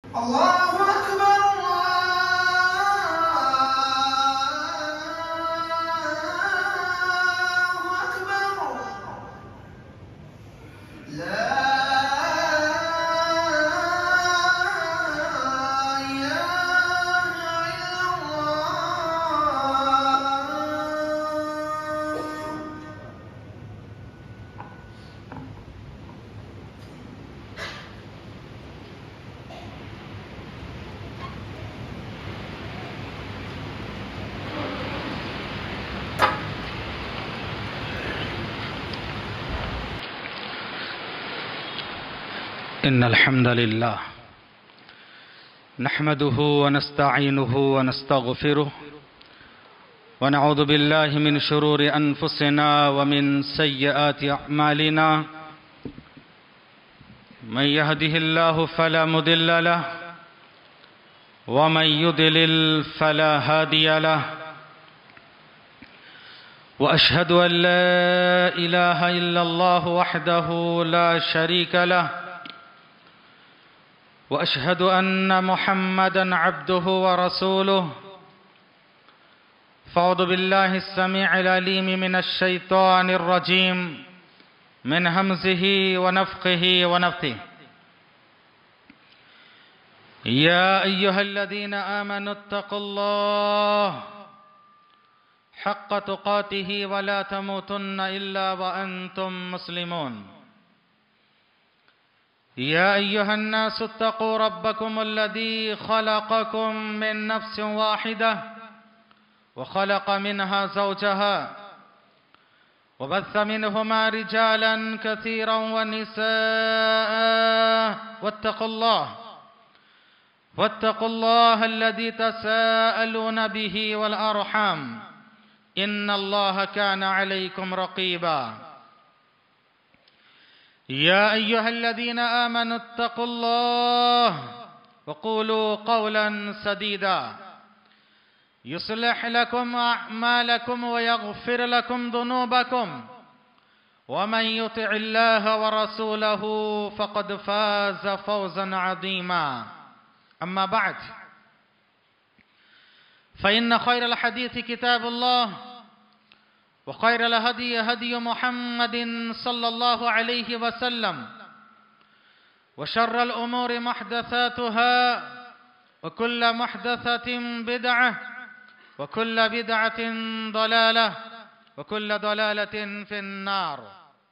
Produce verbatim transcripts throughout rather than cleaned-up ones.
الله أكبر الله أكبر لا إن الحمد لله نحمده ونستعينه ونستغفره ونعوذ بالله من شرور أنفسنا ومن سيئات أعمالنا من يهده الله فلا مضل له ومن يضلل فلا هادي له وأشهد أن لا إله إلا الله وحده لا شريك له وأشهد أن محمدًا عبده ورسوله فأعوذ بالله السميع العليم من الشيطان الرجيم من همزه ونفخه ونفثه يا أيها الذين آمنوا اتقوا الله حق تقاته ولا تموتن إلا وأنتم مسلمون يا أيها الناس اتقوا ربكم الذي خلقكم من نفس واحدة وخلق منها زوجها وبث منهما رجالا كثيرا ونساء واتقوا الله واتقوا الله الذي تساءلون به والأرحام إن الله كان عليكم رقيبا يا أيها الذين آمنوا اتقوا الله وقولوا قولا سديدا يصلح لكم أعمالكم ويغفر لكم ذنوبكم ومن يطع الله ورسوله فقد فاز فوزا عظيما أما بعد فإن خير الحديث كتاب الله وخير الهدي هدي محمد صلى الله عليه وسلم وشر الأمور محدثاتها وكل محدثة بدعة وكل بدعة ضلالة وكل ضلالة في النار.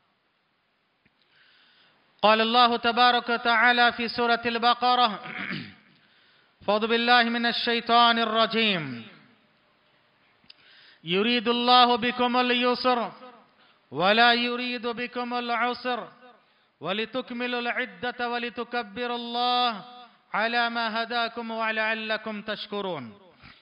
قال الله تبارك وتعالى في سورة البقرة فأعوذ بالله من الشيطان الرجيم يريد الله بكم اليسر ولا يريد بكم العسر ولتكملوا العدة ولتكبروا الله على ما هداكم ولعلكم تشكرون.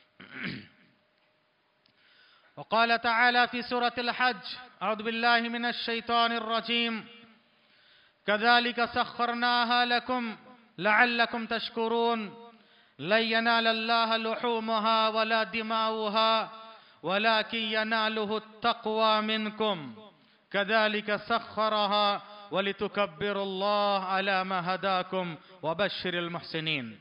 وقال تعالى في سورة الحج أعوذ بالله من الشيطان الرجيم كذلك سخرناها لكم لعلكم تشكرون لن ينال الله لحومها ولا دماؤها ولكن يناله التقوى منكم كذلك سخرها ولتكبروا الله على ما هداكم وبشر المحسنين.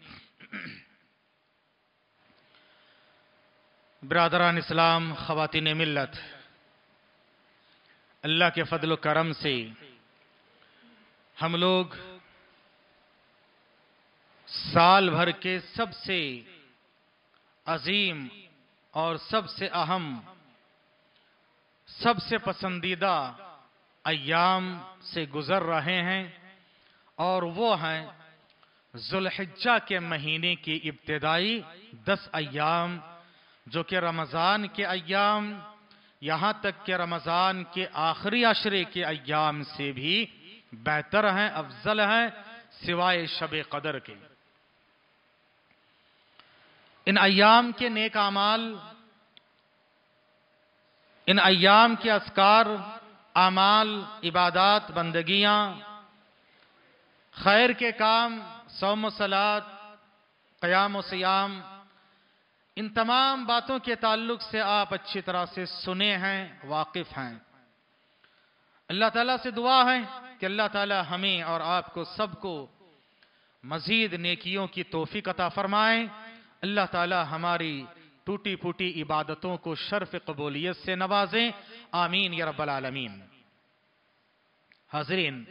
برادران اسلام، خواتین ملت، اللہ کے فضل و کرم سے ہم لوگ سال بھر کے سب سے عظیم اور سب سے اہم، سب سے پسندیدہ ایام سے گزر رہے ہیں، اور وہ ہیں ذوالحجہ کے مہینے کی ابتدائی دس ایام، جو کہ رمضان کے ایام یہاں تک کہ رمضان کے آخری عشرے کے ایام سے بھی بہتر ہیں، افضل ہیں، سوائے شب قدر کے۔ ان ایام کے نیک اعمال، ان ایام کے اذکار، اعمال، عبادات، بندگیاں، خیر کے کام، صوم و صلات، قیام و سیام، ان تمام باتوں کے تعلق سے آپ اچھی طرح سے سنے ہیں، واقف ہیں۔ اللہ تعالیٰ سے دعا ہے کہ اللہ تعالیٰ ہمیں اور آپ کو سب کو मजीद नेकियों की तौफीक अता फरमाएं। अल्लाह ताला हमारी टूटी फूटी इबादतों को शर्फ कबूलियत से नवाजें। आमीन या रब्बल आलमीन। हाज़रीन,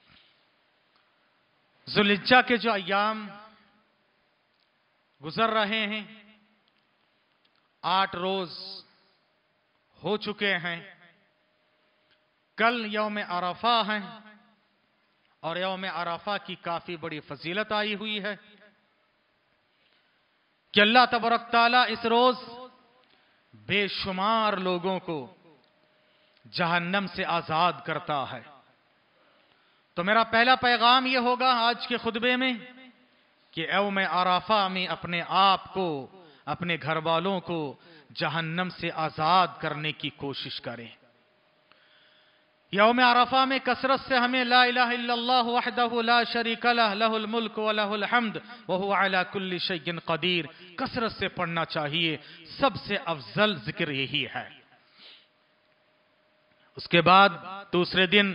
ज़ुल्हिज्जा के जो अय्याम गुजर रहे हैं, आठ रोज हो चुके हैं। कल यौम अरफा है और यौम अरफा की काफी बड़ी फजीलत आई हुई है कि अल्लाह तबारक तआला इस रोज बेशुमार लोगों को जहन्नम से आजाद करता है। तो मेरा पहला पैगाम यह होगा आज के खुतबे में कि यौम अरफा में अपने आप को, अपने घर वालों को जहन्नम से आजाद करने की कोशिश करें। यौम अरफा में कसरत से हमें ला इलाहा इल्लल्लाह वहदहु ला शरीका लह लहुल मुल्क व लहुल हम्द व हुवा अला कुल्ली शैइन कदीर कसरत से पढ़ना चाहिए। सबसे अफजल जिक्र यही है। उसके बाद दूसरे दिन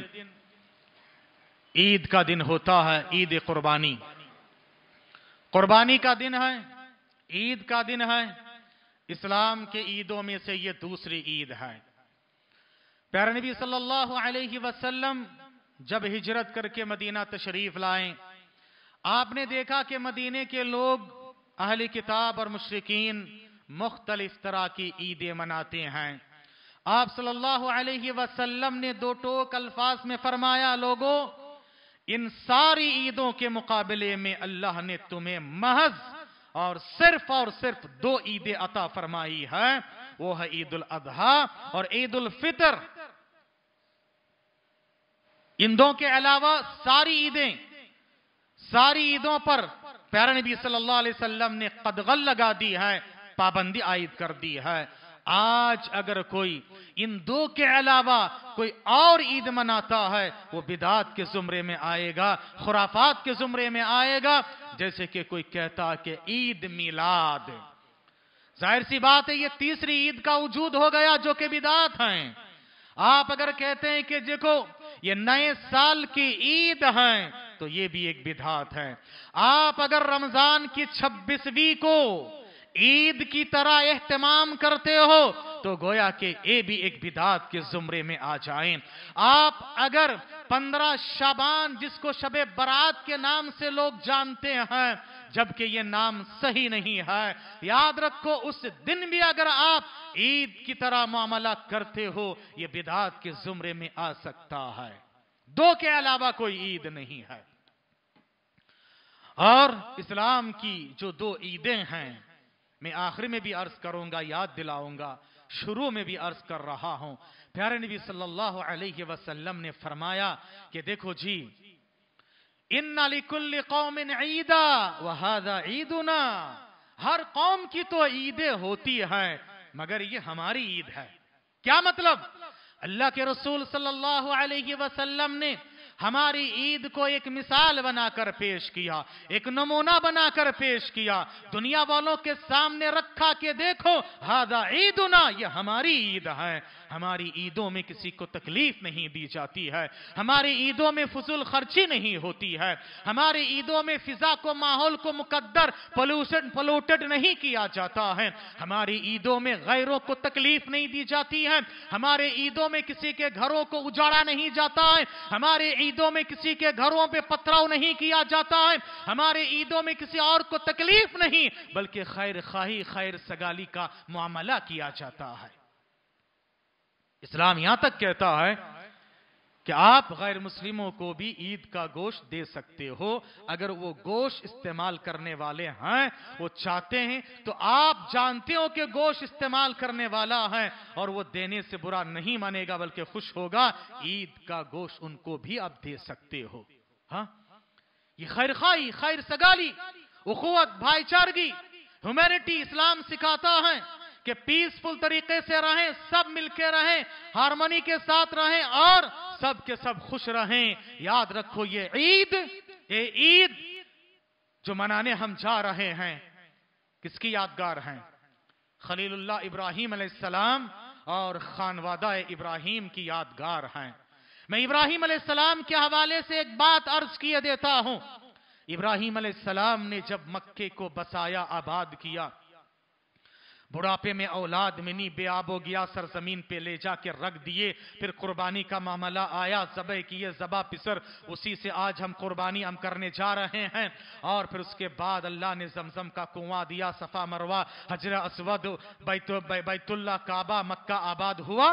ईद का दिन होता है, ईद कुर्बानी। कुर्बानी का दिन है, ईद का दिन है। इस्लाम के ईदों में से ये दूसरी ईद है। प्यारे नबी सल्लल्लाहु अलैहि वसल्लम जब हिजरत करके मदीना तशरीफ लाए, आपने देखा कि मदीने के लोग अहले किताब और मुशरिकीन मुख्तलिफ तरह की ईदें मनाते हैं। आप सल्लल्लाहु अलैहि वसल्लम ने दो टोक अल्फाज में फरमाया, लोगों, इन सारी ईदों के मुकाबले में अल्लाह ने तुम्हें महज और सिर्फ और सिर्फ दो ईदें अता फरमाई है, वो है ईद उल अजहा और ईद उल फितर। इन दो के अलावा सारी ईदें, सारी ईदों पर प्यारे नबी सल्लल्लाहु अलैहि वसल्लम ने कदगल लगा दी है, पाबंदी आयद कर दी है। आज अगर कोई इन दो के अलावा कोई और ईद मनाता है, वो बिदात के जुमरे में आएगा, खुराफात के जुमरे में आएगा। जैसे कि कोई कहता कि ईद मिलाद, जाहिर सी बात है ये तीसरी ईद का वजूद हो गया जो कि बिदात हैं। आप अगर कहते हैं कि देखो ये नए साल की ईद है, तो ये भी एक बिदात है। आप अगर रमजान की छब्बीसवीं को ईद की तरह एहतमाम करते हो, तो गोया कि ये भी एक बिदात के जुमरे में आ जाएं। आप अगर पंद्रह शाबान, जिसको शबे बरात के नाम से लोग जानते हैं, जबकि ये नाम सही नहीं है, याद रखो उस दिन भी अगर आप ईद की तरह मामला करते हो, ये बिदात के जुमरे में आ सकता है। दो के अलावा कोई ईद नहीं है। और इस्लाम की जो दो ईदें हैं, मैं आखिर में भी अर्ज करूंगा, याद दिलाऊंगा, शुरू में भी अर्ज कर रहा हूं। प्यारे नबी सल्लल्लाहु अलैहि वसल्लम ने फरमाया कि देखो जी, इन्ना लिकुल्लि कौमिन ईदा व हादा ईदुना। हर कौम की तो ईदें होती हैं, मगर ये हमारी ईद है। क्या मतलब? अल्लाह के रसूल सल्लल्लाहु अलैहि वसल्लम ने हमारी ईद को एक मिसाल बनाकर पेश किया, एक नमूना बनाकर पेश किया, दुनिया वालों के सामने रखा कि देखो हादा ईदुना, ये हमारी ईद है। हमारी ईदों में किसी को तकलीफ नहीं दी जाती है, हमारी ईदों में फजूल खर्ची नहीं होती है, हमारी ईदों में फिजा को, माहौल को मुकद्दर पोल्यूशन पोल्यूटेड नहीं किया जाता है, हमारी ईदों में गैरों को तकलीफ नहीं दी जाती है, हमारे ईदों में किसी के घरों को उजाड़ा नहीं जाता है, हमारे ईदों में किसी के घरों पे पथराव नहीं किया जाता है, हमारे ईदों में किसी और को तकलीफ नहीं बल्कि खैर खाही, खैर सगाली का मामला किया जाता है। इस्लाम यहां तक कहता है कि आप गैर मुस्लिमों को भी ईद का गोश्त दे सकते हो, अगर वो गोश्त इस्तेमाल करने वाले हैं, वो चाहते हैं, तो आप जानते हो कि गोश्त इस्तेमाल करने वाला है और वो देने से बुरा नहीं मानेगा बल्कि खुश होगा, ईद का गोश्त उनको भी आप दे सकते हो। हाँ, ये खैर खाई, खैर सगाली, उखुवत, भाईचारगी, ह्यूमैनिटी इस्लाम सिखाता है कि पीसफुल तरीके से रहें, सब मिलके रहें, हार्मनी के साथ रहें और सब के सब खुश रहें। याद रखो ये ईद, ये ईद जो मनाने हम जा रहे हैं, किसकी यादगार हैं? खलीलुल्लाह इब्राहिम अलैहिस्सलाम और खानवादा इब्राहिम की यादगार हैं। मैं इब्राहिम अलैहिस्सलाम के हवाले से एक बात अर्ज किए देता हूं। इब्राहीम अलैहिस्सलाम ने जब मक्के को बसाया, आबाद किया, बुढ़ापे में औलाद में नहीं, बेआबो गया, सरजमीन पे ले जाके रख दिए, फिर कुर्बानी का मामला आया, ज़बह किए, ज़बा पिसर, उसी से आज हम कुर्बानी हम करने जा रहे हैं। और फिर उसके बाद अल्लाह ने जमजम का कुआं दिया, सफा मरवा, हजर अस्वद, बैतु बैतुल्लाह, काबा, मक्का आबाद हुआ।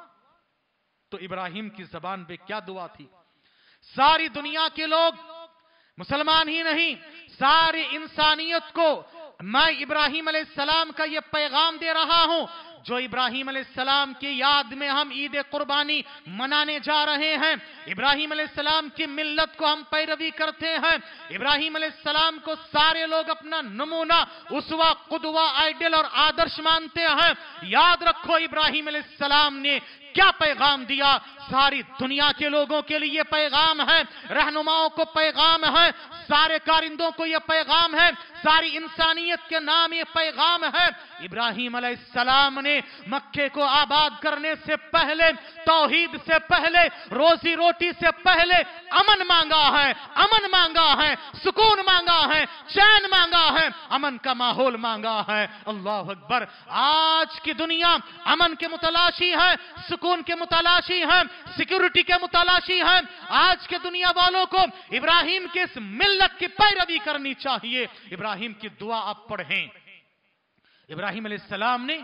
तो इब्राहिम की जबान पे क्या दुआ थी? सारी दुनिया के लोग, मुसलमान ही नहीं, सारी इंसानियत को मैं इब्राहिम अलैहिस्सलाम का ये पैगाम दे रहा हूं, जो इब्राहिम अलैहिस्सलाम की याद में हम ईद कुर्बानी मनाने जा रहे हैं। इब्राहिम अलैहिस्सलाम की मिल्लत को हम पैरवी करते हैं। इब्राहिम अलैहिस्सलाम को सारे लोग अपना नमूना, उसवा, कुदवा, आइडल और आदर्श मानते हैं। याद रखो इब्राहिम अलैहिस्सलाम ने क्या पैगाम दिया, सारी दुनिया के लोगों के लिए पैगाम है, रहनुमाओं को पैगाम है, सारे कारिंदों को यह पैगाम है, सारी इंसानियत के नाम ये पैगाम है। इब्राहिम अलैहिस्सलाम ने मक्के को आबाद करने से पहले, तौहीद से पहले, रोजी रोटी से पहले अमन मांगा है, अमन मांगा है, सुकून मांगा है, चैन मांगा है, अमन का माहौल मांगा है। अल्लाह अकबर। आज की दुनिया अमन के मुतलाशी है, सुकून के मुतलाशी है, सिक्योरिटी के मुतलाशी है। आज के दुनिया वालों को इब्राहिम के इस मिल्लत की पैरवी करनी चाहिए। इब्राहिम की दुआ आप पढ़ें। इब्राहिम अलैहिस्सलाम ने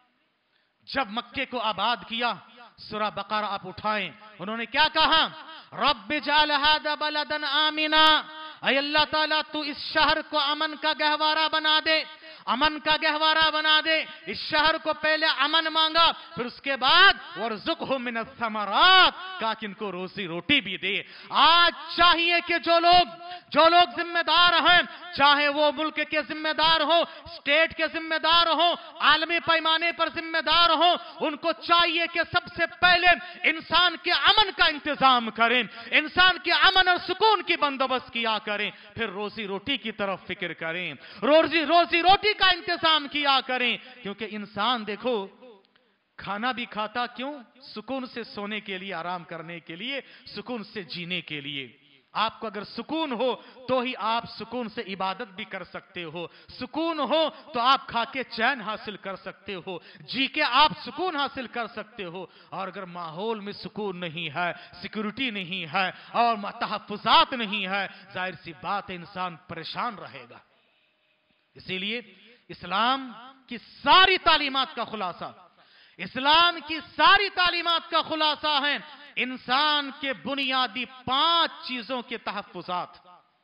जब मक्के को आबाद किया, सूरह बकरा आप उठाएं, उन्होंने क्या कहा? रब्बि जअल हादा बलदन आमिना, ऐ अल्लाह ताला तू इस शहर को अमन का गहवारा बना दे, अमन का गहवारा बना दे। इस शहर को पहले अमन मांगा, फिर उसके बाद वरज़ुक़हु मिनस समरात, कहा कि इनको रोजी रोटी भी दे। आज चाहिए कि जो लोग जो लोग जिम्मेदार हैं, चाहे वो मुल्क के जिम्मेदार हो, स्टेट के जिम्मेदार हो, आलमी पैमाने पर जिम्मेदार हो, उनको चाहिए कि सबसे पहले इंसान के अमन का इंतजाम करें, इंसान के अमन और सुकून की बंदोबस्त किया करें, फिर रोजी रोटी की तरफ फिक्र करें, रोजी रोजी रोटी का इंतजाम किया करें। क्योंकि इंसान देखो खाना भी खाता क्यों? सुकून से सोने के लिए, आराम करने के लिए, सुकून से जीने के लिए। आपको अगर सुकून हो तो ही आप सुकून से इबादत भी कर सकते हो, सुकून हो तो आप खा के चैन हासिल कर सकते हो, जी के आप सुकून हासिल कर सकते हो। और अगर माहौल में सुकून नहीं है, सिक्योरिटी नहीं है और तहफ़्फ़ुज़ात नहीं है, जाहिर सी बात है इंसान परेशान रहेगा। इसीलिए इस्लाम की सारी तालीमात का खुलासा, इस्लाम की सारी तालीमात का खुलासा है इंसान के बुनियादी पांच चीजों के तहफ़्फ़ुज़ात।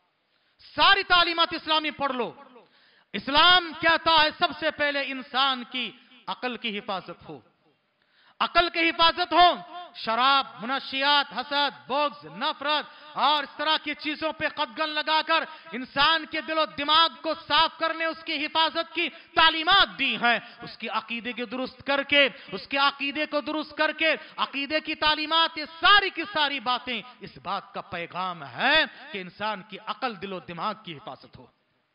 सारी तालीमात इस्लामी पढ़ लो। इस्लाम कहता है सबसे पहले इंसान की अकल की हिफाजत हो, अकल की हिफाजत हो। शराब, मुनशियात, हसद, बोग्ज, नफरत और इस तरह की चीजों पे कदगन लगाकर इंसान के दिलो दिमाग को साफ करने, उसकी हिफाजत की तालीमात दी हैं। उसकी अकीदे को दुरुस्त करके, उसके अकीदे को दुरुस्त करके, अकीदे की तालीमात, ये सारी की सारी बातें इस बात का पैगाम है कि इंसान की अकल, दिलो दिमाग की हिफाजत हो।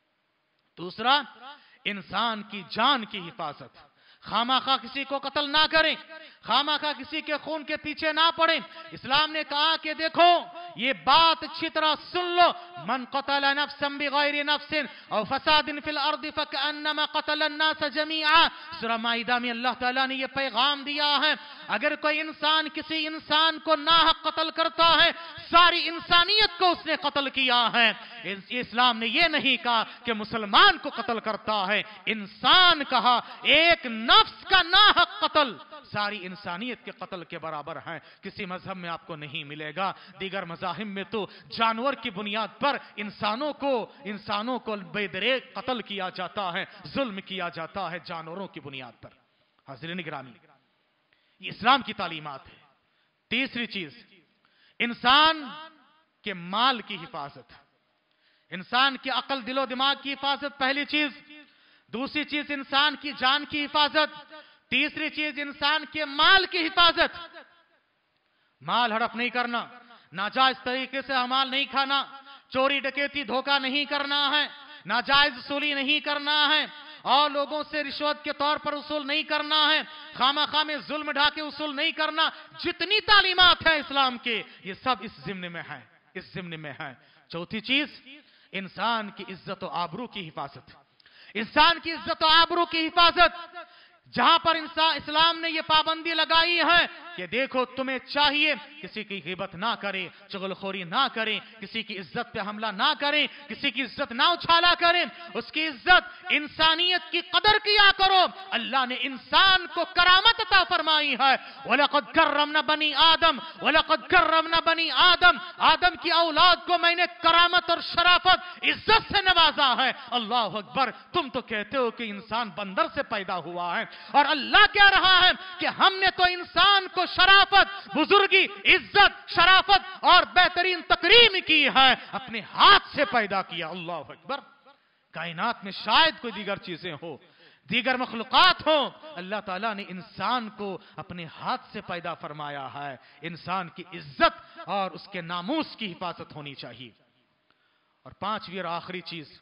दूसरा, इंसान की जान की हिफाजत, खामाखा किसी को कत्ल ना करें, खामाखा किसी के खून के पीछे ना पड़े। इस्लाम ने कहा कि देखो ये बात अच्छी तरह सुन लो, मन क़तल नफ्सन बिग़ैरि नफ्सिन औ फसादिन फिल अर्दि फ़कअन्नमा क़तल अन्नास जमीआ। सूरह माइदा में अल्लाह ताला ने ये पैगाम दिया है, अगर कोई इंसान किसी इंसान को नाहक कत्ल करता है, सारी इंसानियत को उसने कत्ल किया है। इस्लाम ने ये नहीं कहा कि मुसलमान को कत्ल करता है, इंसान कहा। एक नफ्स का नाहक कत्ल सारी इंसानियत के कत्ल के बराबर है। किसी मजहब में आपको नहीं मिलेगा। दीगर मज़ाहिब में तो जानवर की बुनियाद पर इंसानों को इंसानों को बेदरेक कत्ल किया जाता है, जुल्म किया जाता है जानवरों की बुनियाद पर। हाज़िरीन गिरामी, ये इस्लाम की तालीमात है। तीसरी चीज, इंसान के माल की हिफाजत, इंसान की अकल, दिलो दिमाग की हिफाजत, पहली चीज। दूसरी चीज इंसान की जान की हिफाजत। तीसरी चीज इंसान के माल की हिफाजत। माल हड़प नहीं करना, नाजायज तरीके से माल नहीं खाना, चोरी डकैती धोखा नहीं करना है, नाजायज वसूली नहीं करना है और लोगों से रिश्वत के तौर पर उसूल नहीं करना है, खामाखा में जुल्म ढाके उसूल नहीं करना। जितनी तालीमात है इस्लाम के, ये सब इस जिम्ने में है, इस जिम्ने में है। चौथी चीज, इंसान की इज्जत और आबरू की हिफाजत, इंसान की इज्जत और आबरू की हिफाजत। जहां पर इंसान इस्लाम ने यह पाबंदी लगाई है कि देखो तुम्हें चाहिए किसी की गिबत ना करें, चुगलखोरी ना करें, किसी की इज्जत पे हमला ना करें, किसी की इज्जत ना उछाला करें, उसकी इज्जत इंसानियत की कदर किया करो। अल्लाह ने इंसान को करामत अता फरमाई है, वलक़द कर्रमना बनी आदम वलक़द कर्रमना बनी आदम, आदम की औलाद को मैंने करामत और शराफत इज्जत से नवाजा है। अल्लाह अकबर। तुम तो कहते हो कि इंसान बंदर से पैदा हुआ है, और अल्लाह कह रहा है कि हमने तो इंसान को शराफत, बुजुर्गी, इज्जत, शराफत और बेहतरीन तकरीम की है, अपने हाथ से पैदा किया। अल्लाह अकबर। कायनात में शायद कोई दीगर चीजें हो, दीगर मखलूकात हो, अल्लाह ताला ने इंसान को अपने हाथ से पैदा फरमाया है। इंसान की इज्जत और उसके नामूस की हिफाजत होनी चाहिए। और पांचवी और आखिरी चीज,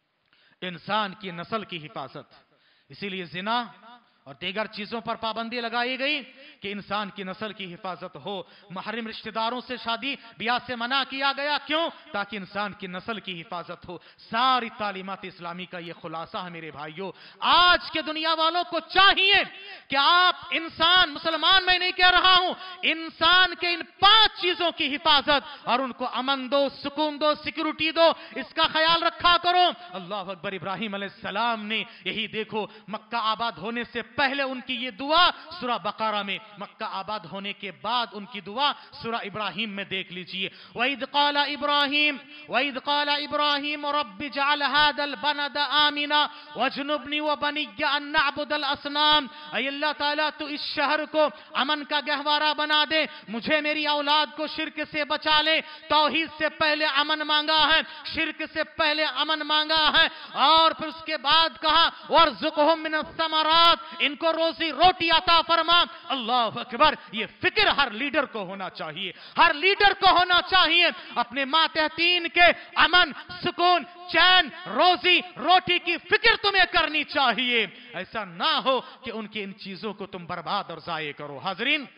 इंसान की नस्ल की हिफाजत। इसीलिए जिना और दीगर चीजों पर पाबंदी लगाई गई कि इंसान की नस्ल की हिफाजत हो। महरम रिश्तेदारों से शादी ब्याह से मना किया गया, क्यों? ताकि इंसान की नस्ल की हिफाजत हो। सारी तालीमात इस्लामी का यह खुलासा है मेरे भाइयों। आज के दुनिया वालों को चाहिए कि आप इंसान, मुसलमान मैं नहीं कह रहा हूं, इंसान के इन पांच चीजों की हिफाजत और उनको अमन दो, सुकून दो, सिक्योरिटी दो, इसका ख्याल रखा करो। अल्लाह अकबर। इब्राहिम अलैहिस्सलाम ने यही देखो, मक्का आबाद होने से पहले उनकी ये दुआ सूरह बकरा में, मक्का आबाद होने के बाद उनकी दुआ सूरह इब्राहिम में देख लीजिए। वइद क़ाला इब्राहिम वइद क़ाला इब्राहिम रब्बि जअल हादल बलद आमिना वजनुबनी व बनिय्या अन नअबुदल असनाम। ऐ अल्लाह ताला तू इस शहर को अमन का गहवारा बना दे, मुझे मेरी औलाद को शिर्क से बचा ले। तौहीद से पहले अमन मांगा है, शिर्क से पहले अमन मांगा है, और फिर उसके बाद कहा वर्ज़ुक़हुम मिनस समरात, इनको रोजी रोटी अता फरमा। अल्लाह अकबर। ये फिक्र हर लीडर को होना चाहिए, हर लीडर को होना चाहिए। अपने मातहतीन के अमन, सुकून, चैन, रोजी रोटी की फिक्र तुम्हें करनी चाहिए। ऐसा ना हो कि उनकी इन चीजों को तुम बर्बाद और जाये करो। हाजरीन,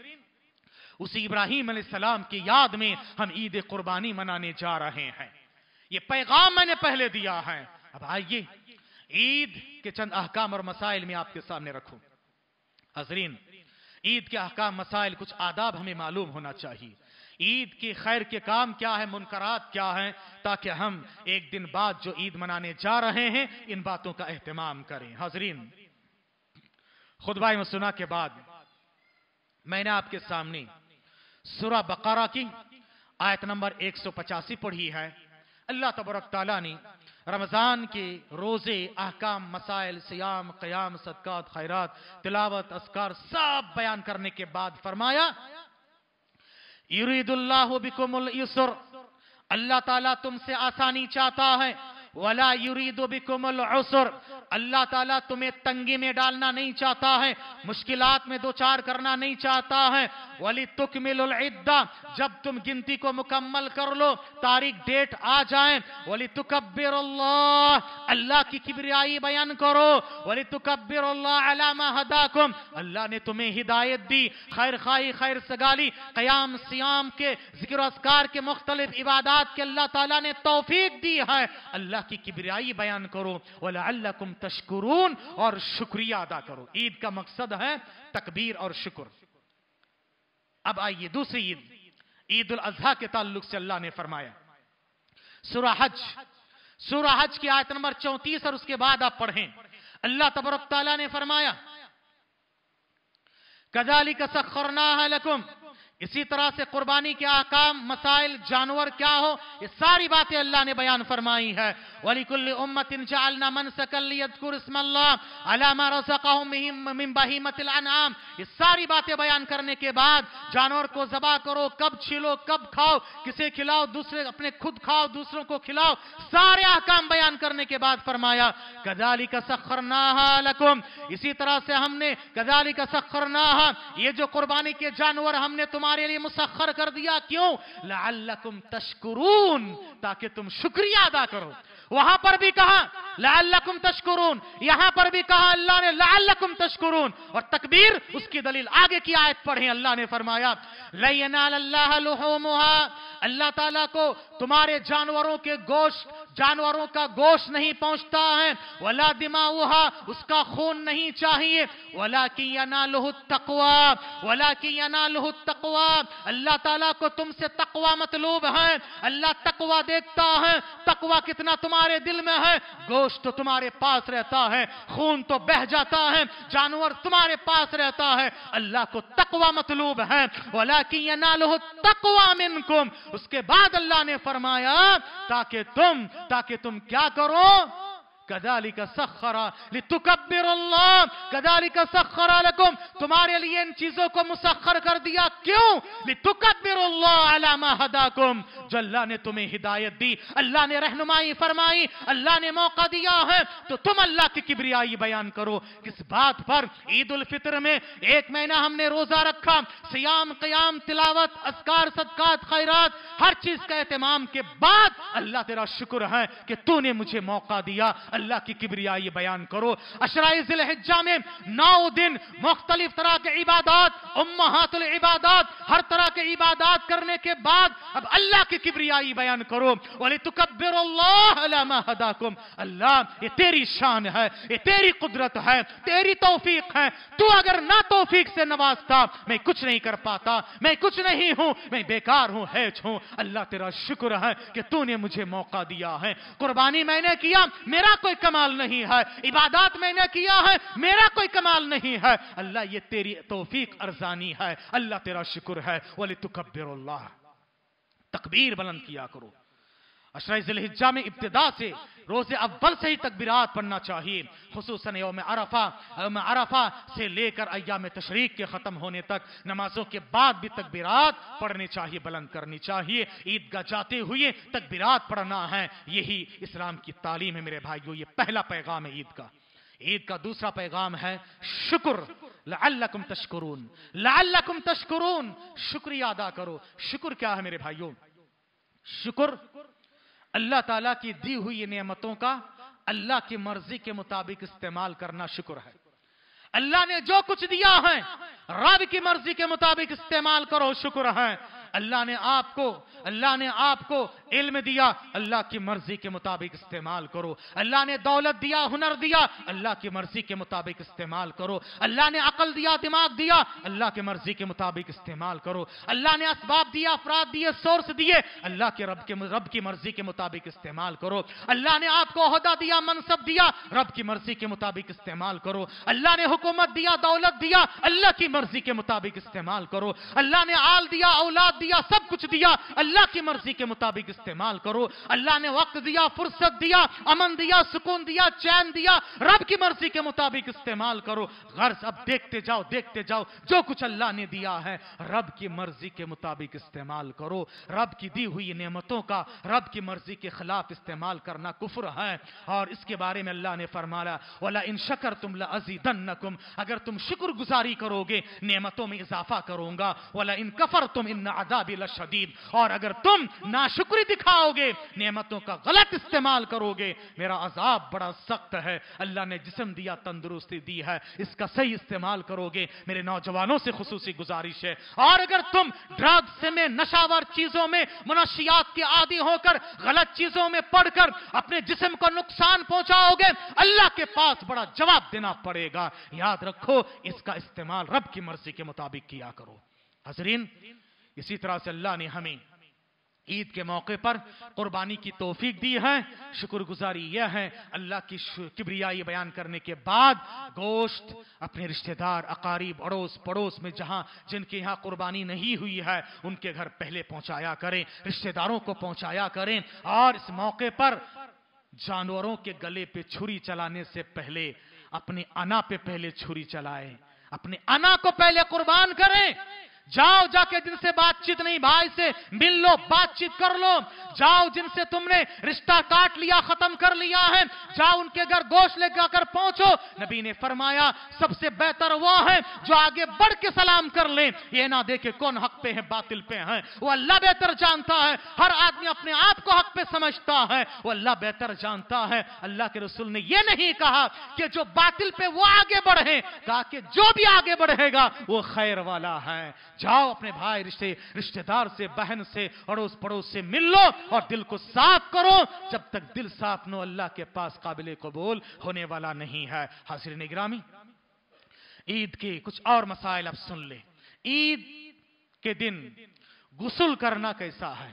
उसी इब्राहिम अलैहिस्सलाम की याद में हम ईद कुर्बानी मनाने जा रहे हैं। ये पैगाम मैंने पहले दिया है। अब आइए ईद के चंद अहकाम और मसाइल में आपके सामने रखूं। हज़रीन, ईद के अहकाम, मसाइल, कुछ आदाब हमें मालूम होना चाहिए। ईद के खैर के काम क्या है, मुनकरात क्या है, ताकि हम एक दिन बाद जो ईद मनाने जा रहे हैं इन बातों का एहतमाम करें। हज़रीन, खुतबा मसनूना के बाद मैंने आपके सामने सूरह बकरा की आयत नंबर एक सौ पचासी पढ़ी है। अल्लाह तबारक तआला ने रमजान के रोजे, अहकाम, मसाइल, सियाम, क़याम, सदकात, खैरात, तिलावत, अस्कार सब बयान करने के बाद फरमाया युरीदुल्लाहु बिकुमुल युस्र, अल्लाह ताला तुमसे आसानी चाहता है। वला युरीदु बिकुमुल उसर, अल्लाह ताला तुम्हें तंगी में डालना नहीं चाहता है, मुश्किलात में दो चार करना नहीं चाहता है। वली तुकमिलुल इद्दा, जब तुम गिनती को मुकम्मल कर लो, तारीख डेट आ जाए, वली तुकब्बिरुल्लाह, अल्लाह की किबरियाई बयान करो। वली तुकब्बिरुल्लाह अला मा हदाकुम, अल्लाह ने तुम्हें हिदायत दी, खैर खाई, खैर सगाली, क़याम, सियाम के, जिक्र अस्कार के, मुख्तलिफ इबादात के अल्लाह ताला ने तौफीक दी है। अल्लाह की किबरियाई बयान करो। वलअल्लकुम तशकुरून, और शुक्रिया अदा करो। ईद का मकसद है तकबीर और शुक्र। अब आइए दूसरी ईद, ईद उल अज़हा के ताल्लुक से अल्लाह ने फरमाया सूरह हज, सूरह हज की आयत नंबर चौंतीस और उसके बाद आप पढ़ें। अल्लाह तबारक तआला ने फरमाया कज़ालिक सख्खरनाहा लकुम, इसी तरह से कुर्बानी के अहकाम, मसाइल, जानवर क्या हो, ये सारी बातें अल्लाह ने बयान फरमाई है। वलिकुल्लि उम्मतिन जअलना मनसकन लियज़कुरु इस्मल्लाह अला मा रज़क़हुम मिन बहीमतिल अनआम, ये सारी बातें बयान करने के बाद जानवर को ज़बा करो, कब छीलो, कब खाओ, किसे खिलाओ, दूसरे अपने खुद खाओ, दूसरों को खिलाओ, सारे अहकाम बयान करने के बाद फरमाया कज़ालिक सख्खरनाहा लकुम, इसी तरह से हमने कज़ालिक सख्खरनाहा, ये जो कुर्बानी के जानवर हमने तुम्हारे लिए मुसख्खर कर दिया, क्यों? लअल्लकुम तशकुरून, ताकि तुम शुक्रिया अदा करो। वहां पर भी कहा लअल्लकुम तशकुरून, यहां पर भी कहा अल्लाह ने लअल्लकुम तशकुरून। और तकबीर, उसकी दलील आगे की आयत पढ़े, अल्लाह ने फरमाया ला यनालल्लाह लुहूमुहा, अल्लाह ताला को तुम्हारे जानवरों के गोश्त जानवरों का गोश्त नहीं पहुंचता है, वला दिमाउहा, उसका खून नहीं चाहिए, वलाकि यनालुहु तक़वा, वलाकि यनालुहु तक़वा, अल्लाह ताला को तुमसे तक़वा मतलूब है। अल्लाह तक़वा देखता है, तक़वा कितना तुम्हारे दिल में है। गोश्त तो तुम्हारे पास रहता है, खून तो बह जाता है, जानवर तुम्हारे पास रहता है, अल्लाह को तक़वा मतलूब है। वलाकि यनालुहु तक़वा मिनकुम, उसके बाद अल्लाह ने फरमाया ताकि तुम ताकि तुम क्या करो, कदालिका सख्खरा लितुकब्बिरुल्लाह, कदालिका सख्खरा लकुम, तुम्हारे लिए इन चीजों को मुसख्खर कर दिया। क्यों? लितुकब्बिरुल्लाह अला मा हदाकुम, जो अल्लाह ने तुम्हें हिदायत दी, अल्लाह ने रहनुमाई फरमाई, अल्लाह ने मौका दिया है, तो तुम अल्लाह की किबरियाई बयान करो। किस बात पर? ईद उल फित्र में एक महीना हमने रोजा रखा, सियाम क़याम तिलावत अस्कार सदकात खैरात हर चीज का एहतमाम के बाद अल्लाह तेरा शुक्र है कि तूने मुझे मौका दिया, अल्लाह की किबरियाई बयान करो। अशराए ज़िलहिज्जा में नौ दिन मुख्तलिफ तरह के इबादात, उम्महातुल इबादात, हर तरह के इबादात करने के बाद अब अल्लाह की किबरियाई बयान करो। वलितुकब्बिरुल्लाह अला मा हदाकुम, अल्लाह ये तेरी शान है, ये तेरी कुदरत है, तेरी तौफीक है। तू अगर ना तौफीक से नवाजता मैं कुछ नहीं कर पाता, मैं कुछ नहीं हूं, मैं बेकार हूं, हैज हूं। अल्लाह तेरा शुक्र है कि तूने मुझे मौका दिया है। कुर्बानी मैंने किया, मेरा कोई कमाल नहीं है, इबादत मैंने किया है, मेरा कोई कमाल नहीं है, अल्लाह ये तेरी तौफीक अर्जानी है, अल्लाह तेरा शुक्र है। वलितुकब्बिरुल्लाह, तकबीर बुलंद किया करो। अशराए ज़िलहिज्जा में इब्तिदा से रोज़े अव्वल से ही तकबीरात पढ़ना चाहिए, खुसूसन यौम अरफा यौम अरफा से लेकर अय्याम तशरीक के ख़त्म होने तक नमाजों के बाद भी तकबीरात पढ़नी चाहिए, बुलंद करनी चाहिए। ईदगाह जाते हुए तकबीरात पढ़ना है, यही इस्लाम की तालीम है मेरे भाइयों। ये पहला पैगाम है ईद का। ईद का दूसरा पैगाम है शुक्र, लअल्लकुम तशकुरून, लअल्लकुम तशकुरून, शुक्रिया अदा करो। शुक्र क्या है मेरे भाइयों? शुक्र अल्लाह ताला की दी हुई नेमतों का अल्लाह की मर्जी के मुताबिक इस्तेमाल करना शुक्र है। अल्लाह ने जो कुछ दिया है रब की मर्जी के मुताबिक इस्तेमाल करो, शुक्र है। अल्लाह ने आपको अल्लाह ने आपको इल्म दिया, अल्लाह की मर्जी के मुताबिक इस्तेमाल करो। अल्लाह ने दौलत दिया, हुनर दिया, अल्लाह की मर्जी के मुताबिक इस्तेमाल करो। अल्लाह ने अकल दिया, दिमाग दिया, अल्लाह की मर्जी के मुताबिक इस्तेमाल करो। अल्लाह ने असबाब दिया, अफराद दिए, सोर्स दिए, अल्लाह के रब के रब की मर्जी के मुताबिक इस्तेमाल करो। अल्लाह ने आपको ओहदा दिया, मनसब दिया, रब की मर्जी के मुताबिक इस्तेमाल करो। अल्लाह ने हुकूमत दिया, दौलत दिया, अल्लाह की मर्जी के मुताबिक इस्तेमाल करो। अल्लाह ने आल दिया, औलाद दिया, सब कुछ दिया, अल्लाह की मर्जी के मुताबिक इस्तेमाल करो। अल्लाह ने वक्त दिया, फुर्सत दिया, अमन दिया, सुकून दिया, चैन दिया, रब की मर्जी के मुताबिक इस्तेमाल करो। गर्ज अब देखते जाओ देखते जाओ जो कुछ अल्लाह ने दिया है रब की मर्जी के मुताबिक इस्तेमाल करो। रब की दी हुई नेमतों का रब की मर्जी के खिलाफ इस्तेमाल करना कुफ्र है। और इसके बारे में अल्लाह ने फरमाया वला इन शकरतुम लअज़ीदन्नकुम, अगर तुम शुक्र गुजारी करोगे नेमतों में इजाफा करूंगा। वला इन कफरतुम इन अज़ाबी लशदीद, और अगर तुम नाशुक्री दिखाओगे, नेमतों का गलत इस्तेमाल करोगे, मेरा अजाब बड़ा सख्त है। अल्लाह ने जिस्म दिया, तंदुरुस्ती दी है, इसका सही इस्तेमाल करोगे। मेरे नौजवानों से खुसूसी गुजारिश है, और अगर तुम ड्रग्स में, नशावर चीजों में, मुनशियात के आदी होकर गलत चीजों में पढ़कर अपने जिस्म को नुकसान पहुंचाओगे, अल्लाह के पास बड़ा जवाब देना पड़ेगा। याद रखो, इसका इस्तेमाल रब की मर्जी के मुताबिक किया करो। हज़रीन, इसी तरह से अल्लाह ने हमें ईद के मौके पर कुर्बानी की तौफीक दी है। शुक्रगुजारी यह है, अल्लाह की किबरियाई बयान करने के बाद गोश्त अपने रिश्तेदार, अकारीब, अड़ोस पड़ोस में जहां जिनके यहाँ कुर्बानी नहीं हुई है उनके घर पहले पहुंचाया करें, रिश्तेदारों को पहुंचाया करें। और इस मौके पर जानवरों के गले पे छुरी चलाने से पहले अपने अना पे पहले छुरी चलाएं, अपने अना को पहले कुर्बान करें। जाओ, जाके जिनसे बातचीत नहीं, भाई से मिल लो, बातचीत कर लो। जाओ, जिनसे तुमने रिश्ता काट लिया, खत्म कर लिया है, जाओ उनके घर गोश्त लेकर पहुंचो। नबी ने फरमाया सबसे बेहतर वो है जो आगे बढ़ के सलाम कर ले, ये ना देखे कौन हक पे है बातिल पे है। वो अल्लाह बेहतर जानता है। हर आदमी अपने आप को हक पे समझता है, वो अल्लाह बेहतर जानता है। अल्लाह के रसूल ने ये नहीं कहा कि जो बातिल पे वो आगे बढ़े, कहा कि जो भी आगे बढ़ेगा वो खैर वाला है। जाओ अपने भाई रिश्ते रिश्तेदार से, बहन से, अड़ोस पड़ोस से मिल लो और दिल को साफ करो। जब तक दिल साफ न हो अल्लाह के पास काबिल कबूल होने वाला नहीं है। हाज़िरीन इकरामी, ईद के कुछ और मसाइल अब सुन ले। ईद के दिन गुस्ल करना कैसा है?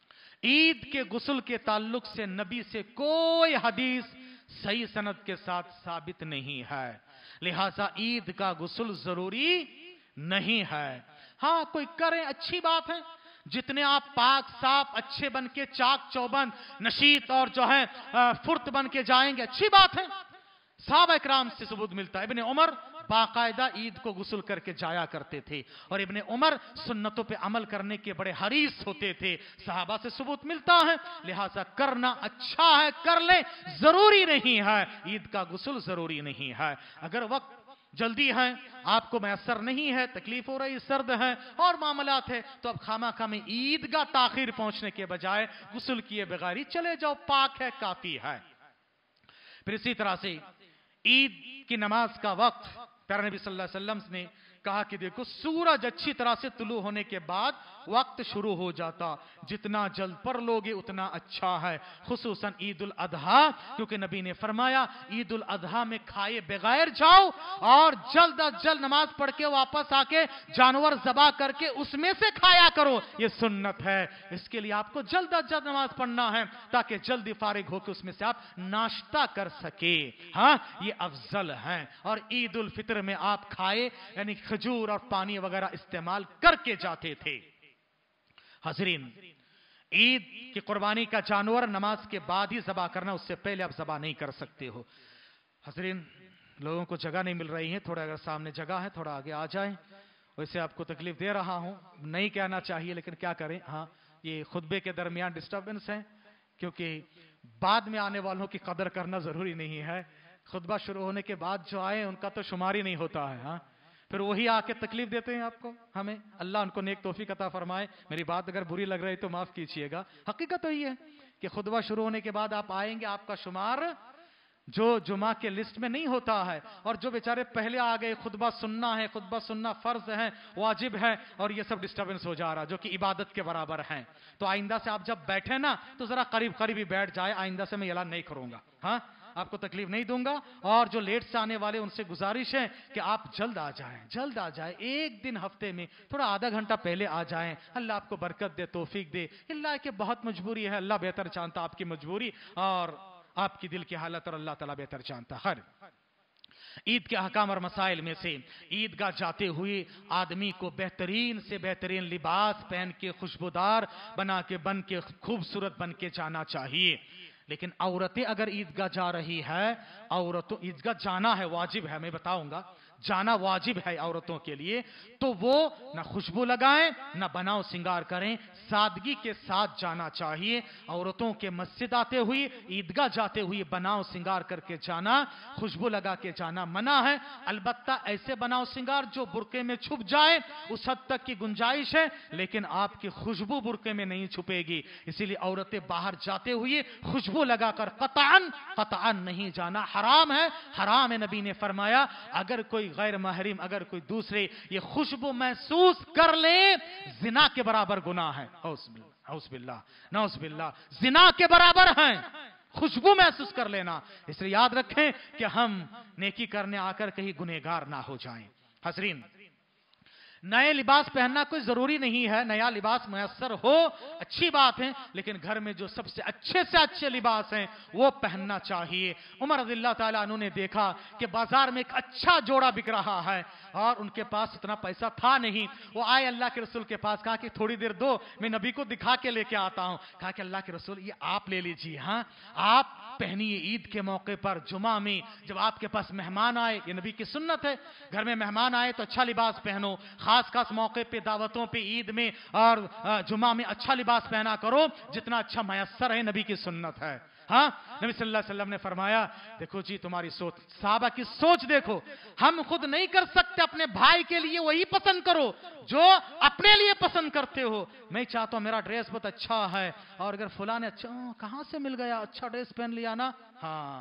ईद के गुस्ल के ताल्लुक से नबी से कोई हदीस सही सनद के साथ साबित नहीं है, लिहाजा ईद का गुस्ल जरूरी नहीं है। हाँ, कोई करे अच्छी बात है, जितने आप पाक साफ अच्छे बन के चाक चौबंद नशीत और जो है फुर्त बन के जाएंगे अच्छी बात है। साहबा इकराम से सबूत मिलता है, इब्ने उमर बाकायदा ईद को गुस्ल करके जाया करते थे और इब्ने उमर सुन्नतों पे अमल करने के बड़े हरीस होते थे, सहाबा से सबूत मिलता है। लिहाजा करना अच्छा है, कर ले, जरूरी नहीं है, ईद का गुस्ल जरूरी नहीं है। अगर वक्त जल्दी है, आपको मैसर नहीं है, तकलीफ हो रही, सर्द है और मामलात है, तो अब खामा खा में ईदगाह ताखिर पहुंचने के बजाय गुस्ल किए बगैर ही चले जाओ, पाक है, काफी है। फिर इसी तरह से ईद की नमाज का वक्त प्यारे नबी सल्लल्लाहु अलैहि वसल्लम ने कहा कि देखो सूरज अच्छी तरह से तुलू होने के बाद वक्त शुरू हो जाता, जितना जल्द पढ़ लोगे उतना अच्छा है, खुसूसन ईद उल अजहा, क्योंकि नबी ने फरमाया ईद उल अजहा में खाए बगैर जाओ और जल्द अज जल्द नमाज पढ़ के वापस आके जानवर ज़बा करके उसमें से खाया करो, ये सुन्नत है। इसके लिए आपको जल्द अज जल्द नमाज पढ़ना है ताकि जल्दी फारिग होकर उसमें से आप नाश्ता कर सके। हाँ, ये अफजल है। और ईद उल फितर में आप खाए यानी खजूर और पानी वगैरह इस्तेमाल करके जाते थे। हाज़रीन, ईद की कुर्बानी का जानवर नमाज के बाद ही ज़बा करना, उससे पहले आप ज़बा नहीं कर सकते हो। हाज़रीन, लोगों को जगह नहीं मिल रही है, थोड़ा अगर सामने जगह है थोड़ा आगे आ जाए। वैसे आपको तकलीफ दे रहा हूं, नहीं कहना चाहिए लेकिन क्या करें। हाँ, ये खुतबे के दरमियान डिस्टर्बेंस है, क्योंकि बाद में आने वालों की कदर करना जरूरी नहीं है। खुतबा शुरू होने के बाद जो आए उनका तो शुमार ही नहीं होता है। हाँ, फिर वही आके तकलीफ देते हैं आपको, हमें। अल्लाह उनको नेक तौफीक अता फरमाए। मेरी बात अगर बुरी लग रही तो माफ कीजिएगा। हकीकत तो ये है कि खुतबा शुरू होने के बाद आप आएंगे, आपका शुमार जो जुमा के लिस्ट में नहीं होता है, और जो बेचारे पहले आ गए, खुतबा सुनना है, खुतबा सुनना फर्ज है, वाजिब है, और ये सब डिस्टर्बेंस हो जा रहा जो कि इबादत के बराबर है। तो आइंदा से आप जब बैठे ना तो जरा करीब करीब ही बैठ जाए। आइंदा से मैं ऐलान नहीं करूंगा, हाँ, आपको तकलीफ नहीं दूंगा। और जो लेट से आने वाले उनसे गुजारिश है कि आप जल्द आ जाएं, जल्द आ जाएं, एक दिन हफ्ते में थोड़ा आधा घंटा पहले आ जाएं। अल्लाह आपको बरकत दे, तौफीक दे। अल्लाह के बहुत मजबूरी है, अल्लाह बेहतर जानता आपकी मजबूरी और आपकी दिल की हालत, और अल्लाह ताला बेहतर जानता। हर ईद के अहकाम और मसाइल में से ईदगाह जाते हुए आदमी को बेहतरीन से बेहतरीन लिबास पहन के खुशबूदार बना के बन के खूबसूरत बन के जाना चाहिए। लेकिन औरतें अगर ईदगाह जा रही है, औरतों ईदगाह जाना है, वाजिब है, मैं बताऊंगा, जाना वाजिब है औरतों के लिए, तो वो ना खुशबू लगाएं ना बनाव सिंगार करें, सादगी के साथ जाना चाहिए। औरतों के मस्जिद आते हुए, ईदगाह जाते हुए बनाव सिंगार करके जाना, खुशबू लगा के जाना मना है। अलबत्ता ऐसे बनाव सिंगार जो बुरके में छुप जाए, उस हद तक की गुंजाइश है, लेकिन आपकी खुशबू बुरके में नहीं छुपेगी। इसीलिए औरतें बाहर जाते हुए खुशबू लगाकर कतअन कतअन नहीं जाना, हराम है, हराम है। नबी ने फरमाया अगर कोई गैर महरीम, अगर कोई दूसरे ये खुशबू महसूस कर ले, जिना के बराबर गुनाह है। औज़ुबिल्लाह, नौज़ुबिल्लाह, जिना के बराबर है खुशबू महसूस कर लेना। इसलिए याद रखें कि हम नेकी करने आकर कहीं गुनहगार ना हो जाएं। हज़रीन, नए लिबास पहनना कोई जरूरी नहीं है, नया लिबास मुयस्सर हो अच्छी बात है, लेकिन घर में जो सबसे अच्छे से अच्छे लिबास हैं वो पहनना चाहिए। उमर रज़ियल्लाहु ताला अन्हु ने देखा कि बाजार में एक अच्छा जोड़ा बिक रहा है और उनके पास इतना पैसा था नहीं। वो आए अल्लाह के रसूल के पास, कहा कि थोड़ी देर दो, मैं नबी को दिखा के लेके आता हूं। कहा कि अल्लाह के रसूल ये आप ले लीजिए, हाँ आप पहनिए ईद के मौके पर, जुमा में जब आपके पास मेहमान आए, ये नबी की सुन्नत है, घर में मेहमान आए तो अच्छा लिबास पहनो, खास खास मौके पे, दावतों पे, ईद में और जुमा में अच्छा लिबास पहना करो, जितना अच्छा मयस्सर है, नबी की सुन्नत है। हाँ, नबी सल्लल्लाहु अलैहि वसल्लम ने फरमाया देखो जी तुम्हारी सोच, साहबा की सोच देखो, हम खुद नहीं कर सकते, अपने भाई के लिए वही पसंद करो जो अपने लिए पसंद करते हो। मैं चाहता हूं मेरा ड्रेस बहुत अच्छा है और अगर फुला ने अच्छा कहां से मिल गया, अच्छा ड्रेस पहन लिया ना, हाँ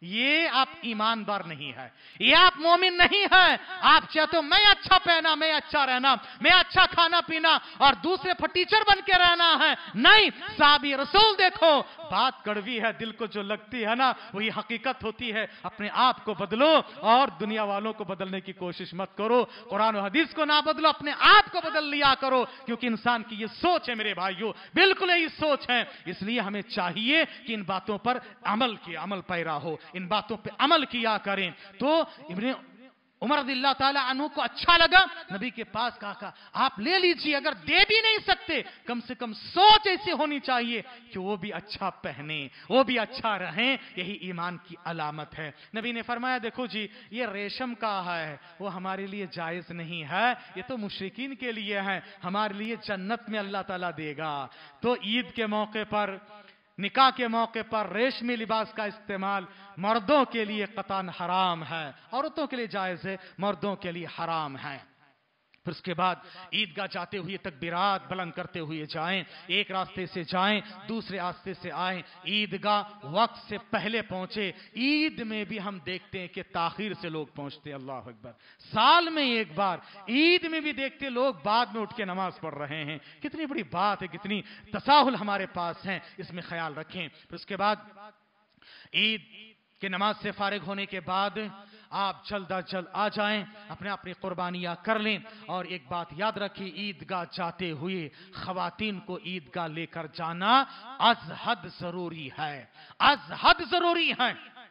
یہ آپ ایماندار نہیں ہے، یہ آپ مومن نہیں ہے۔ آپ چاہتے ہو میں اچھا پہنا، میں اچھا رہنا، میں اچھا کھانا پینا اور دوسرے پر ٹیچر بن کے رہنا ہے، نہیں۔ صحابی رسول دیکھو، بات کڑوی ہے، دل کو جو لگتی ہے نا وہی حقیقت ہوتی ہے۔ اپنے آپ کو بدلو اور دنیا والوں کو بدلنے کی کوشش مت کرو، قرآن و حدیث کو نہ بدلو، اپنے آپ کو بدل لیا کرو، کیونکہ انسان کی یہ سوچ ہے میرے بھائیوں، بالکل یہی سوچ ہے۔ اس لیے ہمیں چاہیے کہ ان باتوں پر عمل کی عمل پیرا ہو، ان باتوں پہ عمل کیا کریں۔ تو ابن عمر رضی اللہ تعالی عنہ کو اچھا لگا، نبی کے پاس کہا کہ آپ لے لیجئے، اگر دے بھی نہیں سکتے کم سے کم سوچ ایسی ہونی چاہیے کہ وہ بھی اچھا پہنے، وہ بھی اچھا رہیں، یہی ایمان کی علامت ہے۔ نبی نے فرمایا دیکھو جی یہ ریشم کا ہے، وہ ہمارے لیے جائز نہیں ہے، یہ تو مشرکین کے لیے ہے، ہمارے لیے جنت میں اللہ تعالیٰ دے گا۔ تو عید کے موقع پر، نکاح کے موقع پر ریشمی لباس کا استعمال مردوں کے لیے قطعاً حرام ہے، عورتوں کے لیے جائز ہے، مردوں کے لیے حرام ہے۔ پھر اس کے بعد عیدگاہ جاتے ہوئے تکبیرات بلند کرتے ہوئے جائیں، ایک راستے سے جائیں دوسرے راستے سے آئیں، عیدگاہ وقت سے پہلے پہنچے۔ عید میں بھی ہم دیکھتے ہیں کہ تاخیر سے لوگ پہنچتے ہیں، اللہ اکبر، سال میں ایک بار عید میں بھی دیکھتے لوگ بعد میں اٹھ کے نماز پڑھ رہے ہیں۔ کتنی بڑی بات ہے، کتنی تساہل ہمارے پاس ہیں، اس میں خیال رکھیں۔ پھر اس کے بعد عید کہ نماز سے فارغ ہونے کے بعد آپ جلد از جلد آ جائیں، اپنے اپنی قربانیاں کر لیں، اور ایک بات یاد رکھیں، عیدگاہ جاتے ہوئے خواتین کو عیدگاہ لے کر جانا از حد ضروری ہے، از حد ضروری ہے۔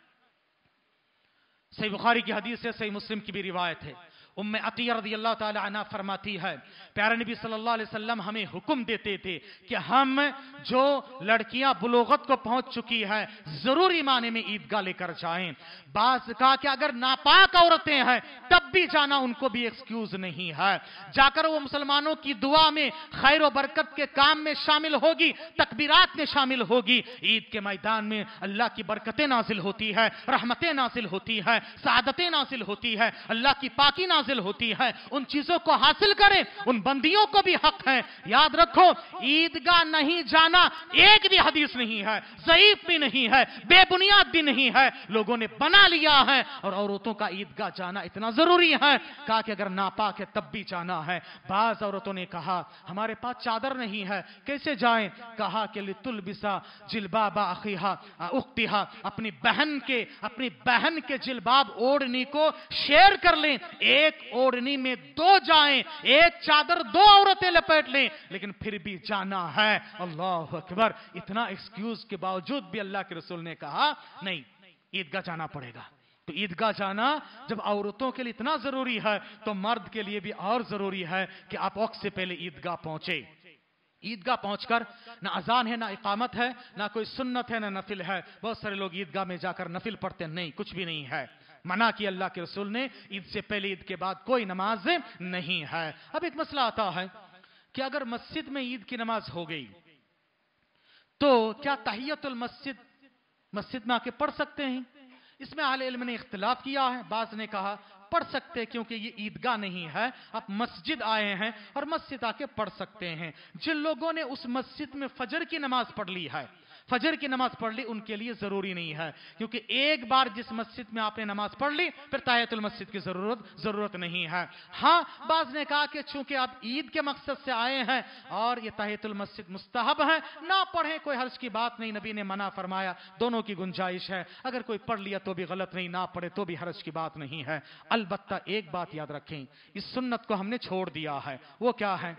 صحیح بخاری کی حدیث ہے، صحیح مسلم کی بھی روایت ہے، ام عطیہ رضی اللہ تعالی عنہ فرماتی ہے پیارے نبی صلی اللہ علیہ وسلم ہمیں حکم دیتے تھے کہ ہم جو لڑکیاں بلوغت کو پہنچ چکی ہے ضروری معنی میں عیدگاہ لے کر جائیں۔ بعض کہا کہ اگر ناپاک عورتیں ہیں تب بھی جانا ان کو بھی ایکسکیوز نہیں ہے، جا کر وہ مسلمانوں کی دعا میں خیر و برکت کے کام میں شامل ہوگی، تکبیرات میں شامل ہوگی۔ عید کے میدان میں اللہ کی برکتیں نازل ہوتی ہے، رحمتیں نازل ہوتی ہے، سعادتیں نازل ہوتی ہے، اللہ کی پاکی نازل ہوتی ہے۔ ان چیزوں کو حاصل کریں، ان بندیوں کو بھی حق ہے۔ یاد رکھو عیدگاہ نہیں جانا ایک بھی حدیث نہیں ہے، ضعیف بھی نہیں ہے، بے بنیاد بھی نہیں ہے، لوگوں نے بنا لیا ہے۔ اور عورتوں کا عیدگاہ جانا اتنا ضروری ہے، کہا کہ اگر ناپاک ہے تب بھی جانا ہے۔ بعض عورتوں نے کہا ہمارے پاس چادر نہیں ہے کیسے جائیں؟ کہا کہ لتلبسا جلباب اخیہا اختہا، اپنی بہن کے اپنی بہن کے جلباب اوڑھنی کو شیئر کر لیں، ایک اوڑھنی میں دو جائیں، ایک چادر دو عورتیں لپیٹ لیں، لیکن پھر بھی جانا ہے۔ اللہ اکبر، اتنا ایکسکیوز کے باوجود بھی اللہ کے رسول نے کہا نہیں عیدگاہ جانا پڑے گا۔ تو عیدگاہ جانا جب عورتوں کے لیے اتنا ضروری ہے تو مرد کے لیے بھی اور ضروری ہے کہ آپ وقت سے پہلے عیدگاہ پہنچے۔ عیدگاہ پہنچ کر نہ اذان ہے، نہ اقامت ہے، نہ کوئی سنت ہے، نہ نفل ہے۔ بہت سارے لوگ عیدگاہ میں جا کر نفل پڑھتے ہیں، نہیں، کچھ بھی نہیں ہے، منع کی اللہ کے رسول نے، عید سے پہلے عید کے بعد کوئی نماز نہیں ہے۔ اب ایک مسئلہ آتا ہے کہ اگر مسجد میں عید کی نماز ہو گئی تو کیا تحیت المسجد مسجد میں آ کے پڑھ سکتے ہیں؟ اس میں اہل علم نے اختلاف کیا ہے، بعض نے کہا پڑھ سکتے کیونکہ یہ عیدگاہ نہیں ہے، آپ مسجد آئے ہیں اور مسجد آ کے پڑھ سکتے ہیں۔ جن لوگوں نے اس مسجد میں فجر کی نماز پڑھ لی ہے، فجر کی نماز پڑھ لی، ان کے لیے ضروری نہیں ہے، کیونکہ ایک بار جس مسجد میں آپ نے نماز پڑھ لی پھر تحیت المسجد کی ضرورت ضرورت نہیں ہے۔ ہاں بعض نے کہا کہ چونکہ آپ عید کے مقصد سے آئے ہیں اور یہ تحیت المسجد مستحب ہے، نہ پڑھیں کوئی حرج کی بات نہیں، نبی نے منع فرمایا، دونوں کی گنجائش ہے، اگر کوئی پڑھ لیا تو بھی غلط نہیں، نہ پڑھے تو بھی حرج کی بات نہیں ہے۔ البتہ ایک بات یاد رکھیں، اس سنت کو ہم نے چھوڑ دیا ہے، وہ کیا ہے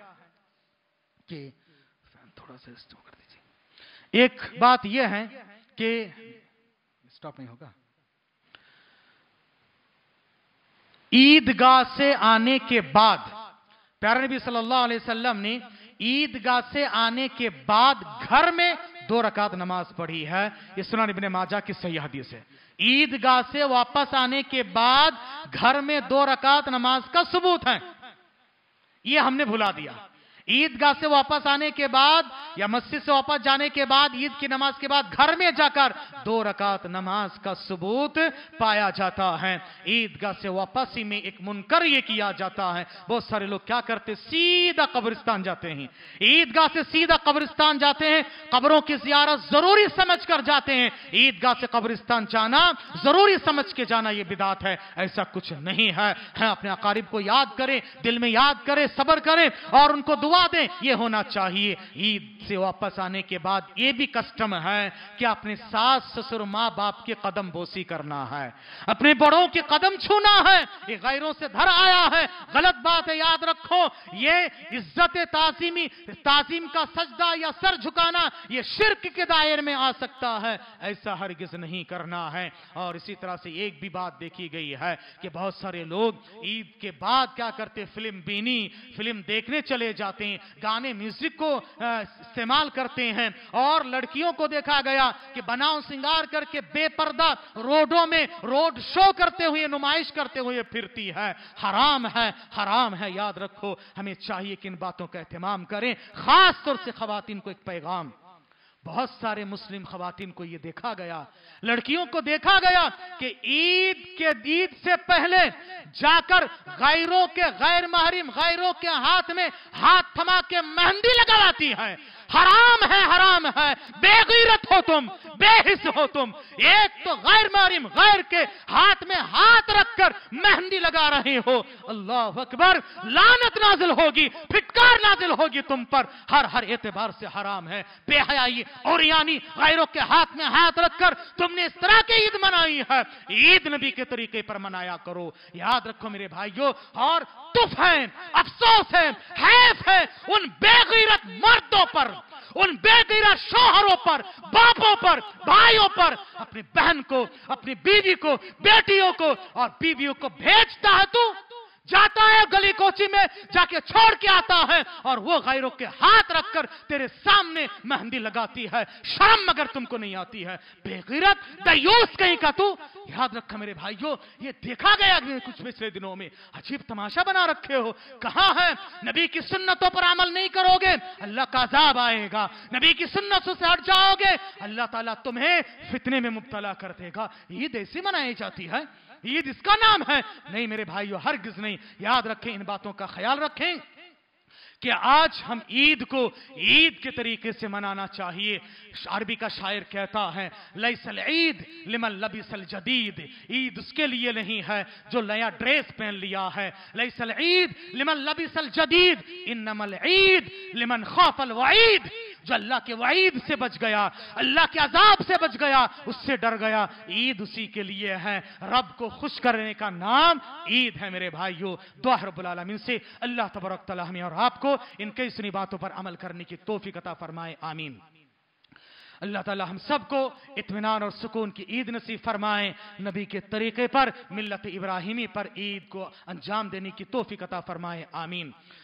کہ تھوڑا سا کر دیجیے، ایک بات یہ ہے کہ سٹاپ نہیں ہوگا، عیدگاہ سے آنے کے بعد پیارے نبی صلی اللہ علیہ وسلم نے عیدگاہ سے آنے کے بعد گھر میں دو رکعت نماز پڑھی ہے، یہ سنن ابن ماجہ کی صحیح حدیث ہے۔ عیدگاہ سے واپس آنے کے بعد گھر میں دو رکعت نماز کا ثبوت ہے، یہ ہم نے بھلا دیا۔ ईदगाह से वापस आने के बाद या मस्जिद से वापस जाने के बाद ईद की नमाज के बाद घर में जाकर दो रकात नमाज का सबूत पाया जाता है। ईदगाह से वापसी में एक मुनकर ये किया जाता है, बहुत सारे लोग क्या करते, सीधा कब्रिस्तान जाते हैं। ईदगाह से सीधा कब्रिस्तान जाते हैं, कब्रों की ज़ियारत जरूरी समझकर जाते हैं। ईदगाह से कब्रिस्तान जाना जरूरी समझ के जाना ये बिदात है, ऐसा कुछ नहीं है। है अपने अकारिब को याद करें, दिल में याद करें, सब्र करें और उनको दुआ दें, ये होना चाहिए। ईद से वापस आने के बाद ये भी कस्टम है कि अपने सास ससुर माँ बाप के कदम बोसी करना है, अपने बड़ों के कदम छूना है। ये गैरों से धर आया है, गलत बात है, याद रखो। ये इज्जत ताजीमी ताजीम का सजदा या सर झुकाना ये शिर्क के दायरे में आ सकता है, ऐसा हरगिज नहीं करना है। और इसी तरह से एक भी बात देखी गई है कि बहुत सारे लोग ईद के बाद क्या करते, फिल्म बीनी फिल्म देखने चले जाते हैं, गाने म्यूजिक को इस्तेमाल करते हैं। और लड़कियों को देखा गया कि बनाव सिंगार करके बेपर्दा रोडों में रोड शो करते हुए, नुमाइश करते हुए फिरती है। हराम है, हराम है, याद रखो। हमें चाहिए कि इन बातों का एहतमाम करें। खास तौर से खवातीन को एक पैगाम, बहुत सारे मुस्लिम खवातीन को यह देखा गया, लड़कियों को देखा गया कि ईद के ईद से पहले जाकर गैरों के गैर महरिम गैरों के हाथ में हाथ थमा के मेहंदी लगाती है। हराम है, हराम है, बेगैरत हो तुम, बेहिस हो तुम। एक तो गैर महरिम गैर के हाथ में हाथ रखकर मेहंदी लगा रहे हो, अल्लाह अकबर, लानत नाजिल होगी, फिटकार नाजिल होगी तुम पर, हर हर एतबार से हराम है। बेहयाई और यानी गैरों के हाथ में हाथ रखकर तुमने इस तरह की ईद मनाई है। ईद नबी के तरीके पर मनाया करो, याद रखो मेरे भाइयों। और तुफ है, अफसोस है, हैफ है उन बेगैरत मर्दों पर, उन बेगैरत शौहरों पर, बापों पर, भाइयों पर, अपनी बहन को, अपनी बीवी को, बेटियों को और बीवियों को भेजता है। तू जाता है गली कोची में जाके छोड़ के आता है और वो गैरों के हाथ रखकर तेरे सामने मेहंदी लगाती है। शर्म मगर तुमको नहीं आती है, बेगैरत दयूस कहीं का तू। याद रखा मेरे भाइयों, ये देखा गया कुछ पिछले दिनों में, अजीब तमाशा बना रखे हो। कहां है नबी की सुन्नतों पर अमल नहीं करोगे, अल्लाह का अज़ाब आएगा। नबी की सुन्नतों से हट जाओगे, अल्लाह ताला तुम्हें फितने में मुब्तला कर देगा। ईद ऐसी मनाई जाती है, ईद इसका नाम है? नहीं मेरे भाइयों, हरगिज नहीं। याद रखें, इन बातों का ख्याल रखें कि आज हम ईद को ईद के तरीके से मनाना चाहिए। अरबी का शायर कहता है, लैसल ईद लिमन लबिसल जदीद, ईद उसके लिए नहीं है जो नया ड्रेस पहन लिया है। लैसल ईद लिमन लबिसल जदीद, इन्नमल ईद लिमन खौफल वईद, जो अल्लाह के वईद से बच गया, अल्लाह के अजाब से बच गया, उससे डर गया। ईद उसी के लिए है, रब को खुश करने का नाम ईद है मेरे भाइयों। दुआ रब्बुल आलमीन से अल्लाह तबारक तआला हमें और आपको इन कई सुनी बातों पर अमल करने की तौफीक अता फरमाए, आमीन। अल्लाह ताला हम सबको इत्मीनान और सुकून की ईद नसीब फरमाए। नबी के तरीके पर, मिल्लत इब्राहिमी पर ईद को अंजाम देने की तौफीक अता फरमाए, आमीन।